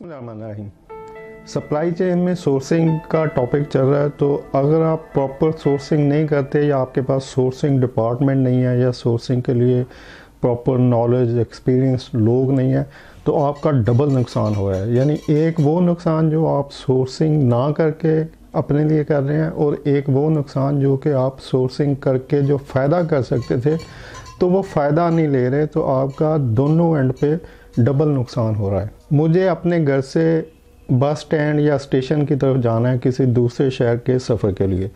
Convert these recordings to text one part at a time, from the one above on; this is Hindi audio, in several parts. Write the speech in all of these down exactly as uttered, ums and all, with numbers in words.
बिस्मिल्लाहिर्रहमानिर्रहीम। सप्लाई चेन में सोर्सिंग का टॉपिक चल रहा है, तो अगर आप प्रॉपर सोर्सिंग नहीं करते या आपके पास सोर्सिंग डिपार्टमेंट नहीं है या सोर्सिंग के लिए प्रॉपर नॉलेज एक्सपीरियंस लोग नहीं है, तो आपका डबल नुकसान हो रहा है। यानी एक वो नुकसान जो आप सोर्सिंग ना करके अपने लिए कर रहे हैं, और एक वो नुकसान जो कि आप सोर्सिंग करके जो फ़ायदा कर सकते थे तो वो फ़ायदा नहीं ले रहे, तो आपका दोनों एंड पे डबल नुकसान हो रहा है। मुझे अपने घर से बस स्टैंड या स्टेशन की तरफ जाना है किसी दूसरे शहर के सफ़र के लिए,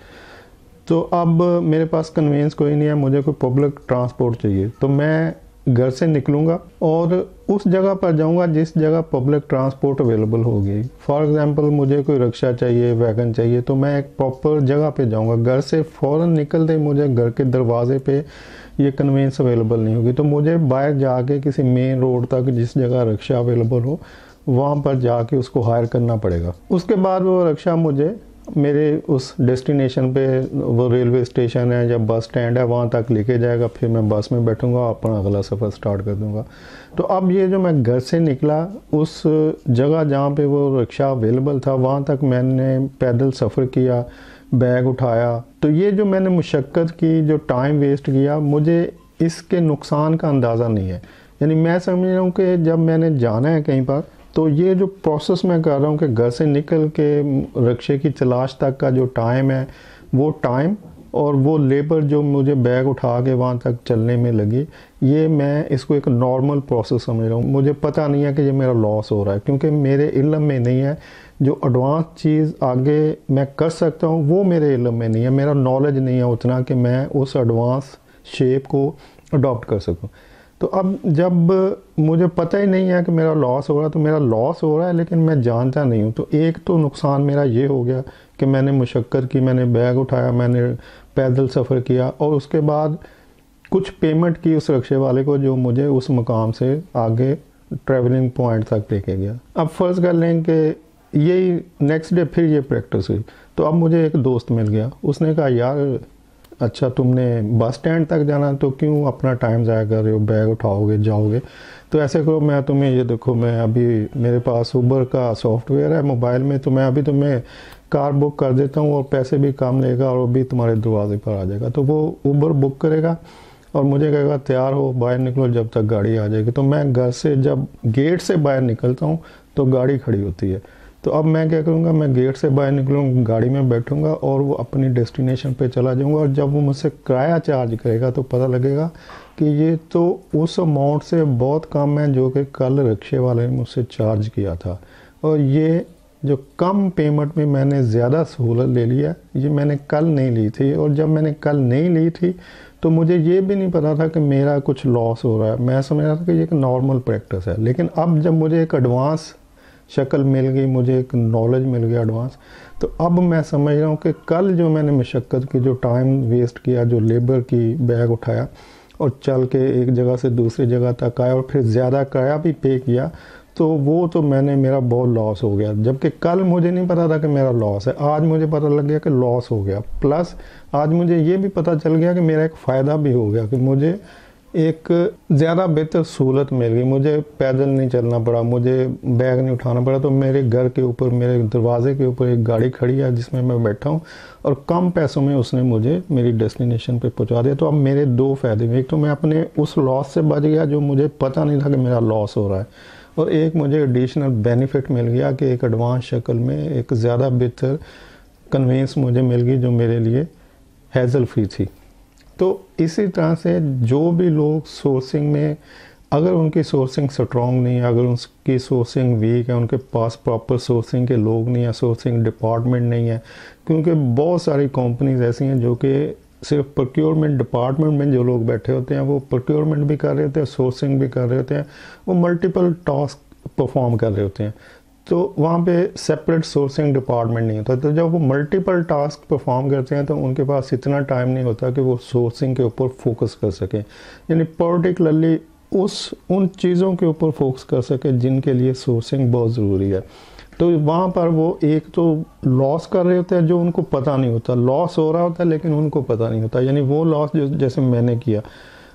तो अब मेरे पास कन्वेंस कोई नहीं है, मुझे कोई पब्लिक ट्रांसपोर्ट चाहिए। तो मैं घर से निकलूँगा और उस जगह पर जाऊँगा जिस जगह पब्लिक ट्रांसपोर्ट अवेलेबल होगी। फॉर एग्ज़ाम्पल मुझे कोई रिक्शा चाहिए, वैगन चाहिए, तो मैं एक प्रॉपर जगह पे जाऊँगा। घर से फ़ौरन निकलते मुझे घर के दरवाजे पे ये कन्वेंस अवेलेबल नहीं होगी, तो मुझे बाहर जाके किसी मेन रोड तक जिस जगह रिक्शा अवेलेबल हो वहाँ पर जाके उसको हायर करना पड़ेगा। उसके बाद वो रिक्शा मुझे मेरे उस डेस्टिनेशन पे, वो रेलवे स्टेशन है या बस स्टैंड है, वहाँ तक लेके जाएगा। फिर मैं बस में बैठूंगा, अपना अगला सफ़र स्टार्ट कर दूंगा। तो अब ये जो मैं घर से निकला, उस जगह जहाँ पे वो रिक्शा अवेलेबल था वहाँ तक मैंने पैदल सफ़र किया, बैग उठाया। तो ये जो मैंने मुशक्क़त की, जो टाइम वेस्ट किया, मुझे इसके नुकसान का अंदाज़ा नहीं है। यानी मैं समझ रहा हूँ कि जब मैंने जाना है कहीं पर, तो ये जो प्रोसेस मैं कर रहा हूँ कि घर से निकल के रिक्शे की तलाश तक का जो टाइम है, वो टाइम और वो लेबर जो मुझे बैग उठा के वहाँ तक चलने में लगी, ये मैं इसको एक नॉर्मल प्रोसेस समझ रहा हूँ। मुझे पता नहीं है कि ये मेरा लॉस हो रहा है, क्योंकि मेरे इल्म में नहीं है। जो एडवांस चीज़ आगे मैं कर सकता हूँ वो मेरे इल्म में नहीं है, मेरा नॉलेज नहीं है उतना कि मैं उस एडवांस शेप को अडॉप्ट कर सकूँ। तो अब जब मुझे पता ही नहीं है कि मेरा लॉस हो रहा है, तो मेरा लॉस हो रहा है लेकिन मैं जानता नहीं हूँ। तो एक तो नुकसान मेरा ये हो गया कि मैंने मुशक्क़त की, मैंने बैग उठाया, मैंने पैदल सफ़र किया, और उसके बाद कुछ पेमेंट की उस रिक्शे वाले को जो मुझे उस मकाम से आगे ट्रैवलिंग पॉइंट तक लेके गया। अब फ़र्ज़ कर लें कि यही नेक्स्ट डे फिर ये प्रैक्टिस हुई, तो अब मुझे एक दोस्त मिल गया। उसने कहा, यार अच्छा तुमने बस स्टैंड तक जाना, तो क्यों अपना टाइम ज़ाया कर रहे हो, बैग उठाओगे जाओगे, तो ऐसे करो, मैं तुम्हें ये देखो, मैं अभी मेरे पास उबर का सॉफ्टवेयर है मोबाइल में, तो मैं अभी तुम्हें कार बुक कर देता हूँ और पैसे भी कम लेगा और वो भी तुम्हारे दरवाजे पर आ जाएगा। तो वो उबर बुक करेगा और मुझे कहेगा तैयार हो, बाहर निकलो जब तक गाड़ी आ जाएगी। तो मैं घर से जब गेट से बाहर निकलता हूँ तो गाड़ी खड़ी होती है। तो अब मैं क्या करूँगा, मैं गेट से बाहर निकलूँगा, गाड़ी में बैठूँगा और वो अपनी डेस्टिनेशन पे चला जाऊँगा। और जब वो मुझसे किराया चार्ज करेगा तो पता लगेगा कि ये तो उस अमाउंट से बहुत कम है जो कि कल रिक्शे वाले ने मुझसे चार्ज किया था। और ये जो कम पेमेंट में मैंने ज़्यादा सहूलत ले लिया, ये मैंने कल नहीं ली थी। और जब मैंने कल नहीं ली थी तो मुझे ये भी नहीं पता था कि मेरा कुछ लॉस हो रहा है। मैं समझ रहा था कि ये एक नॉर्मल प्रैक्टिस है। लेकिन अब जब मुझे एक एडवांस शक्ल मिल गई, मुझे एक नॉलेज मिल गया एडवांस, तो अब मैं समझ रहा हूँ कि कल जो मैंने मुशक्क़त की, जो टाइम वेस्ट किया, जो लेबर की बैग उठाया और चल के एक जगह से दूसरी जगह तक आया और फिर ज़्यादा किराया भी पे किया, तो वो तो मैंने मेरा बहुत लॉस हो गया। जबकि कल मुझे नहीं पता था कि मेरा लॉस है, आज मुझे पता लग गया कि लॉस हो गया। प्लस आज मुझे ये भी पता चल गया कि मेरा एक फ़ायदा भी हो गया कि मुझे एक ज़्यादा बेहतर सहूलत मिल गई। मुझे पैदल नहीं चलना पड़ा, मुझे बैग नहीं उठाना पड़ा। तो मेरे घर के ऊपर, मेरे दरवाजे के ऊपर एक गाड़ी खड़ी है जिसमें मैं बैठा हूँ, और कम पैसों में उसने मुझे मेरी डेस्टिनेशन पे पहुँचा दिया। तो अब मेरे दो फ़ायदे हुए, एक तो मैं अपने उस लॉस से बच गया जो मुझे पता नहीं था कि मेरा लॉस हो रहा है, और एक मुझे एडिशनल बेनिफिट मिल गया कि एक एडवांस शक्ल में एक ज़्यादा बेहतर कन्वेंस मुझे मिल गई जो मेरे लिए हैज़ल फ्री थी। तो इसी तरह से जो भी लोग सोर्सिंग में, अगर उनकी सोर्सिंग स्ट्रॉन्ग नहीं है, अगर उनकी सोर्सिंग वीक है, उनके पास प्रॉपर सोर्सिंग के लोग नहीं है, सोर्सिंग डिपार्टमेंट नहीं है, क्योंकि बहुत सारी कंपनीज ऐसी हैं जो कि सिर्फ प्रोक्योरमेंट डिपार्टमेंट में जो लोग बैठे होते हैं वो प्रोक्योरमेंट भी कर रहे होते हैं, सोर्सिंग भी कर रहे होते हैं, वो मल्टीपल टास्क परफॉर्म कर रहे होते हैं। तो वहाँ पे सेपरेट सोर्सिंग डिपार्टमेंट नहीं होता। तो जब वो मल्टीपल टास्क परफॉर्म करते हैं तो उनके पास इतना टाइम नहीं होता कि वो सोर्सिंग के ऊपर फोकस कर सकें, यानी पर्टिकुलरली उस उन चीज़ों के ऊपर फोकस कर सकें जिनके लिए सोर्सिंग बहुत ज़रूरी है। तो वहाँ पर वो एक तो लॉस कर रहे होते हैं जो उनको पता नहीं होता, लॉस हो रहा होता है लेकिन उनको पता नहीं होता। यानी वो लॉस जो जैसे मैंने किया,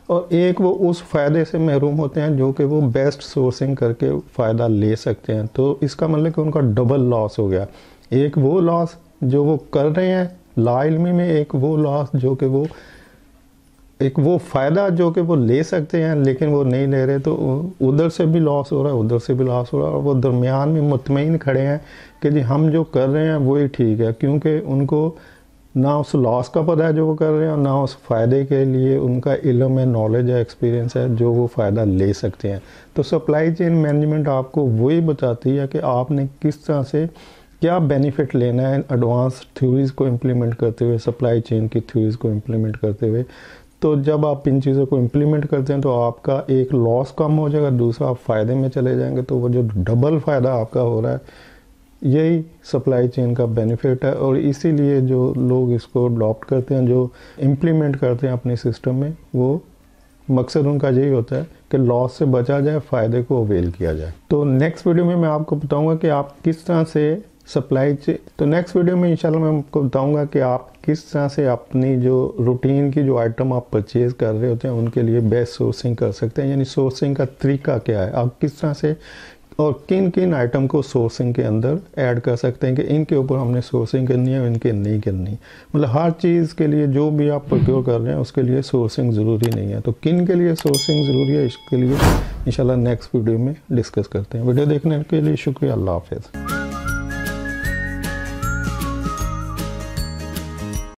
और एक वो उस फ़ायदे से महरूम होते हैं जो कि वो बेस्ट सोर्सिंग करके फ़ायदा ले सकते हैं। तो इसका मतलब कि उनका डबल लॉस हो गया, एक वो लॉस जो वो कर रहे हैं लाइल्मी में, एक वो लॉस जो कि वो एक वो फ़ायदा जो कि वो ले सकते हैं लेकिन वो नहीं ले रहे, तो उधर से भी लॉस हो रहा है, उधर से भी लॉस हो रहा है, और वो दरमियान में मुतमईन खड़े हैं कि जी हम जो कर रहे हैं वही ठीक है, क्योंकि उनको ना उस लॉस का पता है जो वो कर रहे हैं और ना उस फ़ायदे के लिए उनका इल्म है, नॉलेज है, एक्सपीरियंस है जो वो फ़ायदा ले सकते हैं। तो सप्लाई चेन मैनेजमेंट आपको वही बताती है कि आपने किस तरह से क्या बेनिफिट लेना है एडवांस थ्योरीज़ को इम्प्लीमेंट करते हुए, सप्लाई चेन की थ्योरीज़ को इम्प्लीमेंट करते हुए। तो जब आप इन चीज़ों को इम्प्लीमेंट करते हैं तो आपका एक लॉस कम हो जाएगा, दूसरा आप फ़ायदे में चले जाएंगे। तो वो जो डबल फ़ायदा आपका हो रहा है यही सप्लाई चेन का बेनिफिट है, और इसीलिए जो लोग इसको अडॉप्ट करते हैं, जो इम्प्लीमेंट करते हैं अपने सिस्टम में, वो मकसद उनका यही होता है कि लॉस से बचा जाए, फ़ायदे को अवेल किया जाए। तो नेक्स्ट वीडियो में मैं आपको बताऊंगा कि आप किस तरह से सप्लाई चेन तो नेक्स्ट वीडियो में इंशाल्लाह मैं आपको बताऊंगा कि आप किस तरह से अपनी जो रूटीन की जो आइटम आप परचेज़ कर रहे होते हैं उनके लिए बेस्ट सोर्सिंग कर सकते हैं, यानी सोर्सिंग का तरीका क्या है, आप किस तरह से और किन किन आइटम को सोर्सिंग के अंदर ऐड कर सकते हैं कि इनके ऊपर हमने सोर्सिंग करनी है और इनके नहीं करनी। मतलब हर चीज़ के लिए जो भी आप प्रोक्योर कर रहे हैं उसके लिए सोर्सिंग ज़रूरी नहीं है, तो किन के लिए सोर्सिंग ज़रूरी है इसके लिए इंशाल्लाह नेक्स्ट वीडियो में डिस्कस करते हैं। वीडियो देखने के लिए शुक्रिया, अल्लाह हाफ़िज़।